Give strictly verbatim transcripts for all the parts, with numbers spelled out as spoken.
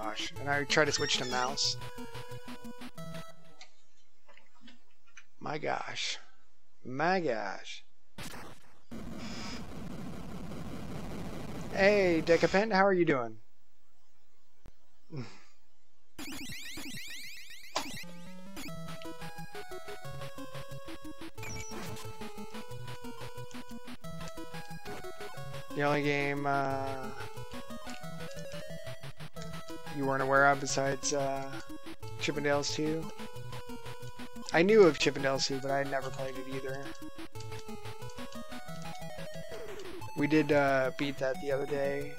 gosh. And I try to switch to mouse. My gosh. My gosh. Hey, Decapent, how are you doing? The only game uh, you weren't aware of besides uh, Chippendales two? I knew of Chippendales two, but I had never played it either. We did uh, beat that the other day.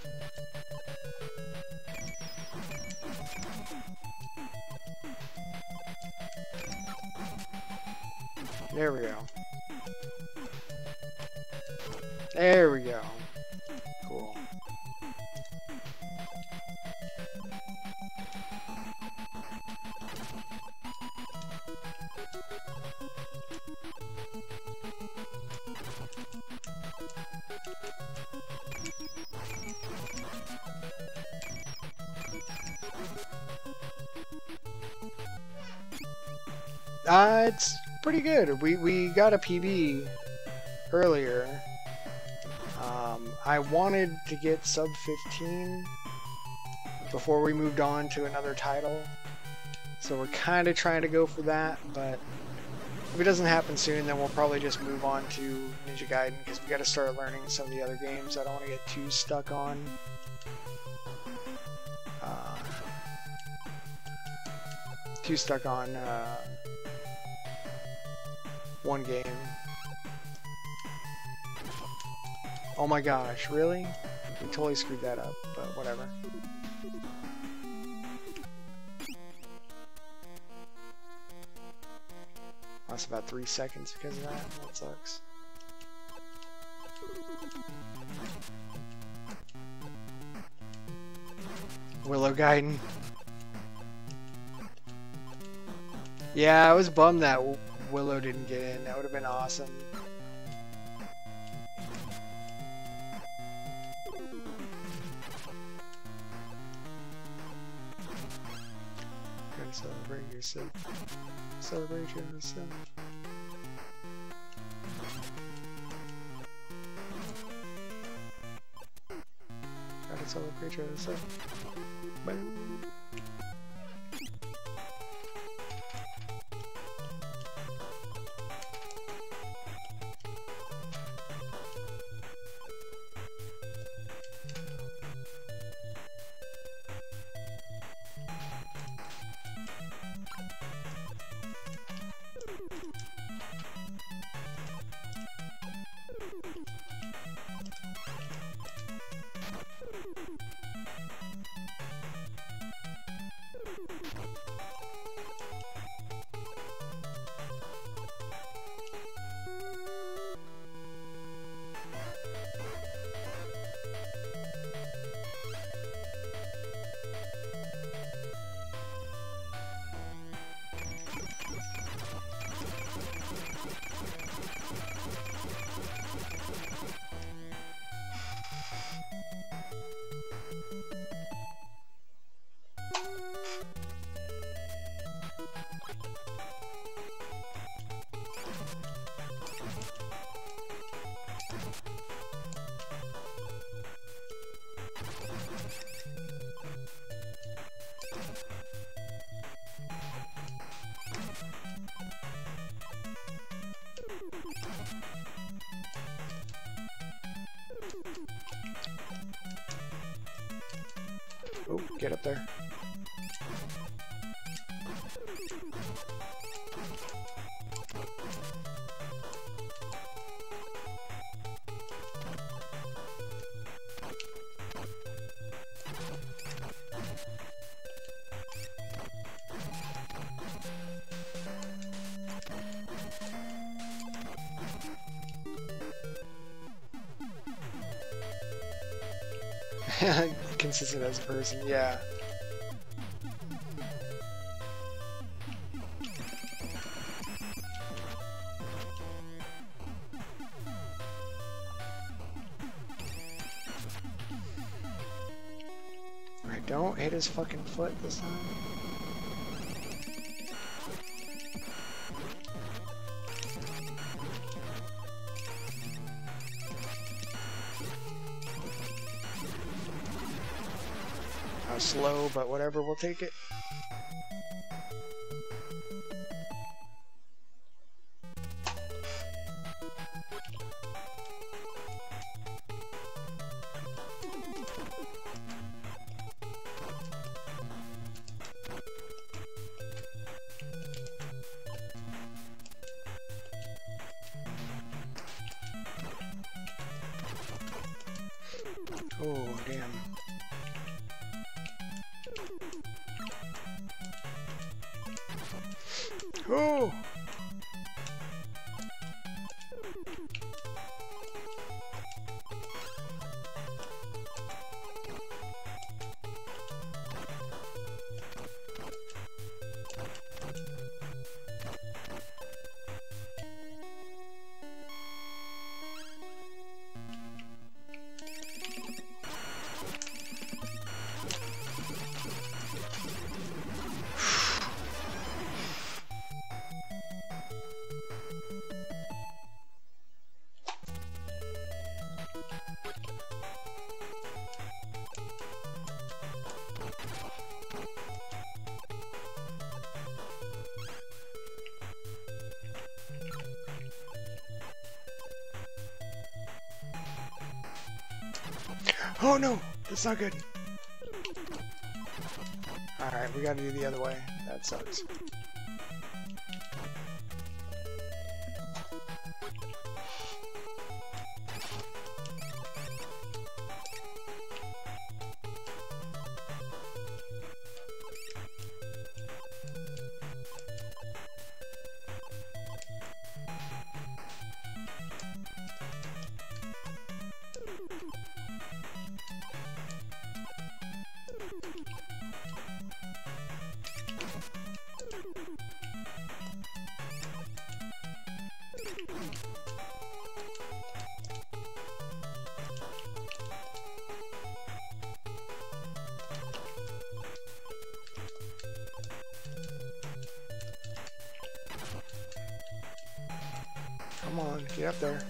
There we go. There we go. Cool. Uh, it's pretty good. We, we got a P B earlier. Um, I wanted to get sub fifteen before we moved on to another title. So we're kind of trying to go for that, but if it doesn't happen soon, then we'll probably just move on to Ninja Gaiden, because we got to start learning some of the other games I don't want to get too stuck on. Uh, too stuck on uh, one game. Oh my gosh, really? We totally screwed that up, but whatever. Lost about three seconds because of that. That sucks. Willow Gaiden. Yeah, I was bummed that Willow didn't get in. That would have been awesome. Gotta celebrate yourself. Celebrate yourself. Gotta celebrate yourself. Boom. Oh, get up there. Consistent as a person, yeah. Alright, Don't hit his fucking foot this time. How slow, but whatever, we'll take it. Oh, damn. Oh! Oh no! That's not good. Alright, we gotta do the other way. That sucks. Come on, get up there.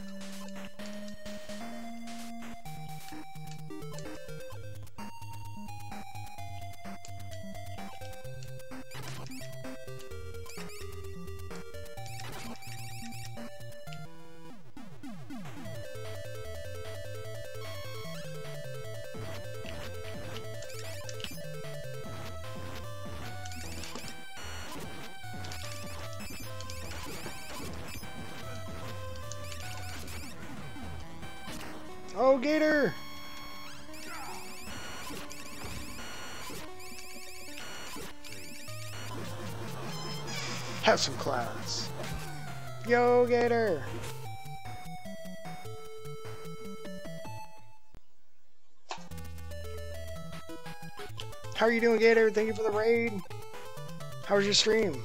Oh, Gator! Have some class. Yo, Gator! How are you doing, Gator? Thank you for the raid. How was your stream?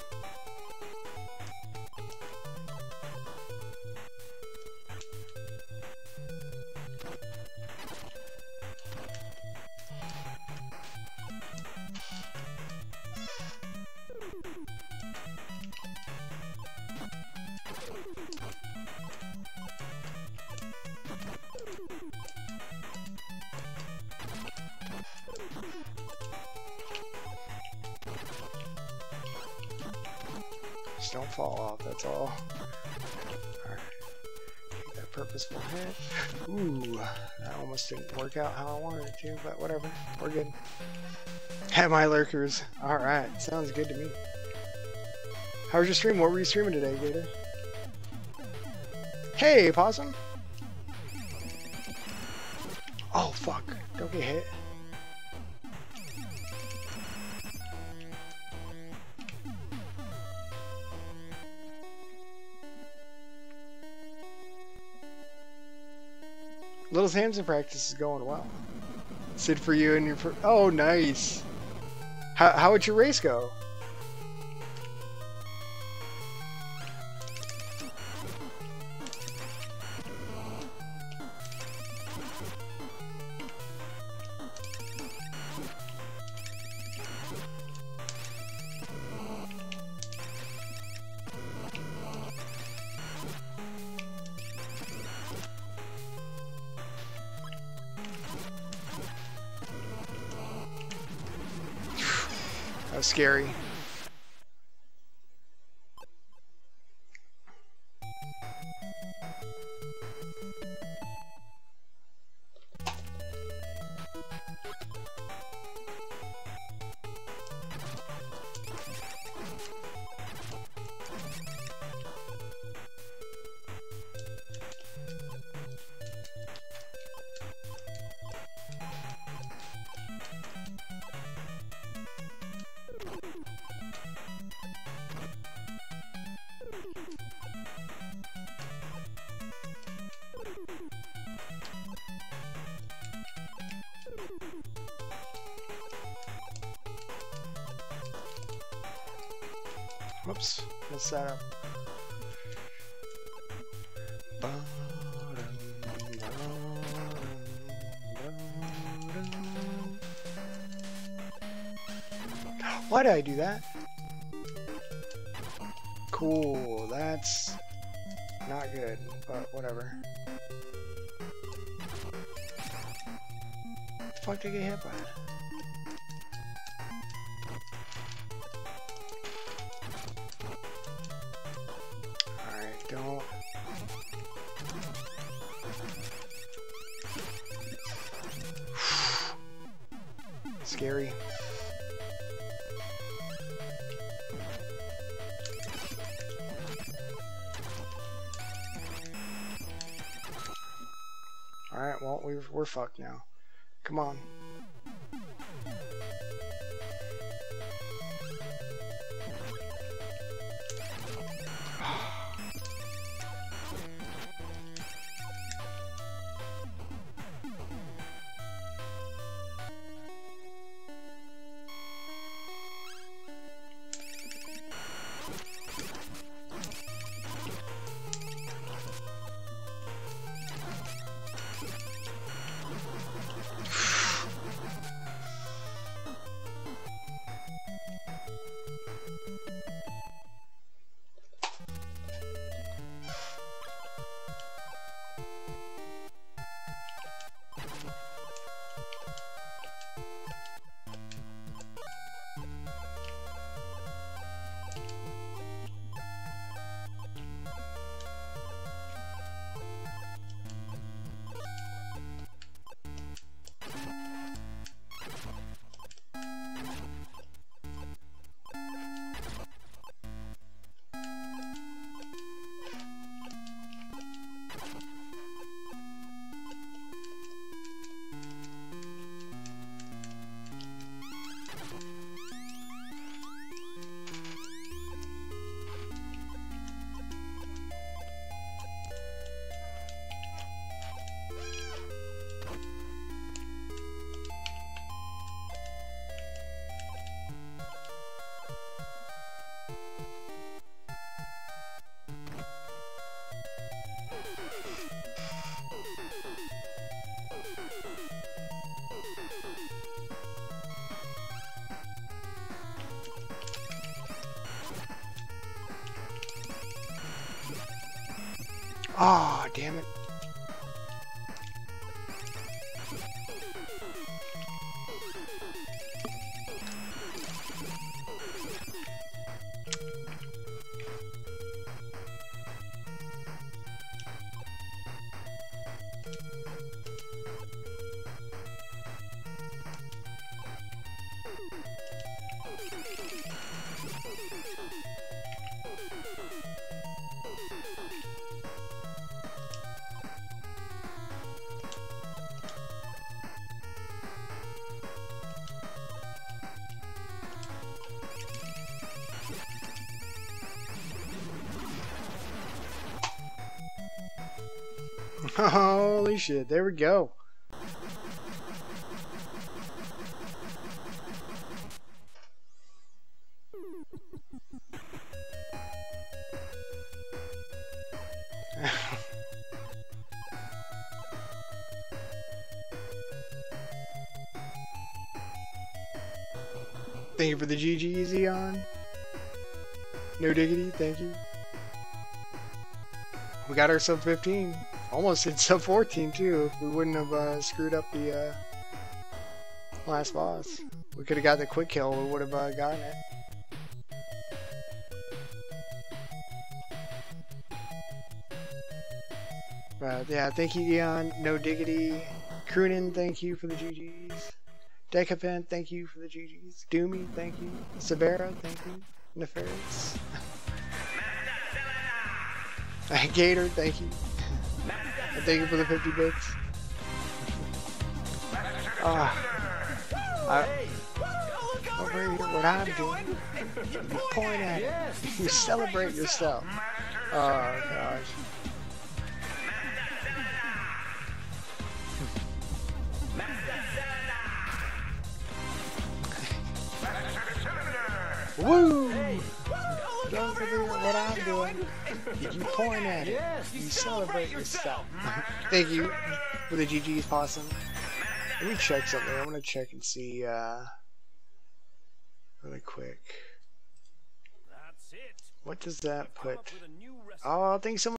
Just don't fall off, that's all. Alright. Take that purposeful hit. Ooh, that almost didn't work out how I wanted it to, but whatever. We're good. Have my lurkers. Alright, sounds good to me. How was your stream? What were you streaming today, Gator? Hey, Possum! Oh, fuck. Don't get hit. Little Samson practice is going well. Sid for you and your... Pr oh, nice. How, how would your race go? That was scary. Whoops, messed that up. Why did I do that? Cool, that's not good, but whatever. What the fuck did I get hit by? Don't. Scary. Alright, well, we've, we're fucked now. Come on. Ah, oh, damn it. Holy shit, there we go. Thank you for the G G, Zeon. No diggity, thank you. We got our sub fifteen. Almost hit sub fourteen too, if we wouldn't have uh, screwed up the uh, last boss. We could have got the quick kill. We would have uh, gotten it. But yeah, thank you, Eon. No Diggity. Croonin, thank you for the G Gs. Decapent, thank you for the G Gs. Doomy, thank you. Severa, thank you. Nefarious. Gator, thank you. And thank you for the fifty bits. Ah. Uh, over here, what I'm doing. You point at it. You celebrate yourself. Oh, gosh. Woo! Don't forget what I'm doing. You point at it. You celebrate yourself. Thank you for the G G's, Possum. Let me check something. I'm gonna check and see, uh, really quick. What does that put? Oh, thanks so much.